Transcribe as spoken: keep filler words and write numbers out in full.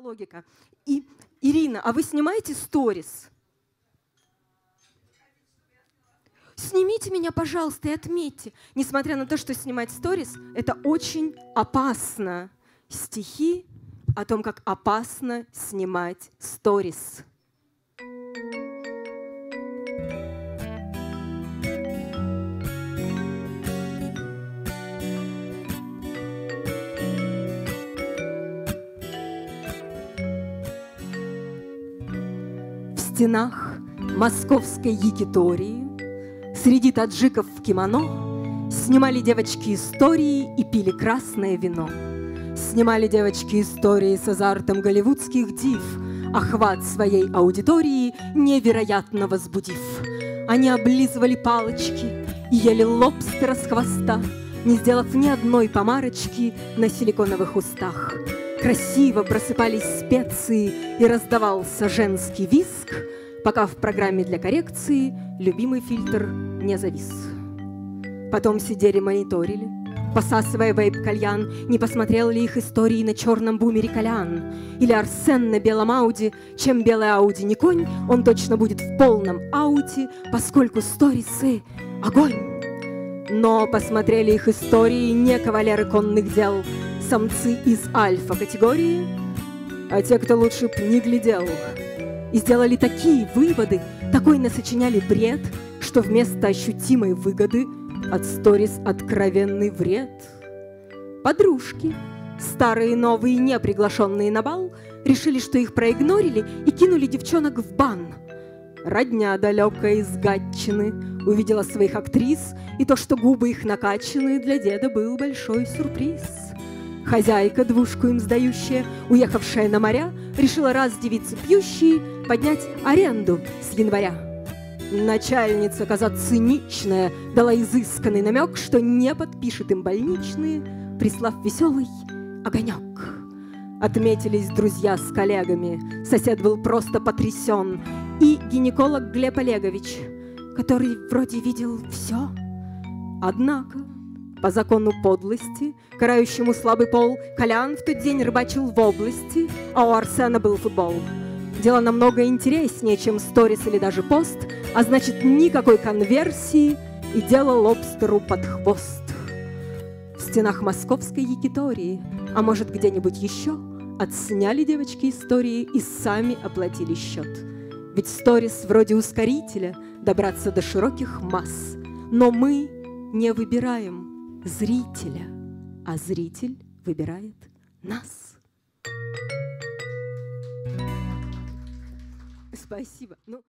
логика. И, Ирина, а вы снимаете сторис? Снимите меня, пожалуйста, и отметьте. Несмотря на то, что снимать сторис – это очень опасно. Стихи о том, как опасно снимать сторис. В стенах московской Якитории среди таджиков в кимоно снимали девочки истории и пили красное вино. Снимали девочки истории с азартом голливудских див, охват своей аудитории невероятно возбудив. Они облизывали палочки и ели лобстера с хвоста, не сделав ни одной помарочки на силиконовых устах. Красиво просыпались специи и раздавался женский виск, пока в программе для коррекции любимый фильтр не завис. Потом сидели, мониторили, посасывая вейп-кальян, не посмотрел ли их истории на черном бумере Колян. Или Арсен на белом Ауди. Чем белый Ауди не конь, он точно будет в полном ауте, поскольку сторисы — огонь. Но посмотрели их истории не кавалеры конных дел, самцы из альфа-категории, а те, кто лучше б не глядел. И сделали такие выводы, такой насочиняли бред, что вместо ощутимой выгоды от сторис откровенный вред. Подружки, старые, новые, не приглашенные на бал, решили, что их проигнорили и кинули девчонок в бан. Родня далекая из Гатчины увидела своих актрис, и то, что губы их накачаны, для деда был большой сюрприз. Хозяйка, двушку им сдающая, уехавшая на моря, решила раз девицы пьющие поднять аренду с января. Начальница, коза циничная, дала изысканный намек, что не подпишет им больничные, прислав веселый огонек. Отметились друзья с коллегами, сосед был просто потрясен, и гинеколог Глеб Олегович, который вроде видел все. Однако, по закону подлости, карающему слабый пол, Колян в тот день рыбачил в области, а у Арсена был футбол. Дело намного интереснее, чем сторис или даже пост, а значит, никакой конверсии, и дело лобстеру под хвост. В стенах московской Якитории, а может, где-нибудь еще, отсняли девочки истории и сами оплатили счет. Ведь сторис вроде ускорителя добраться до широких масс, но мы не выбираем зрителя, а зритель выбирает нас. Спасибо. Ну...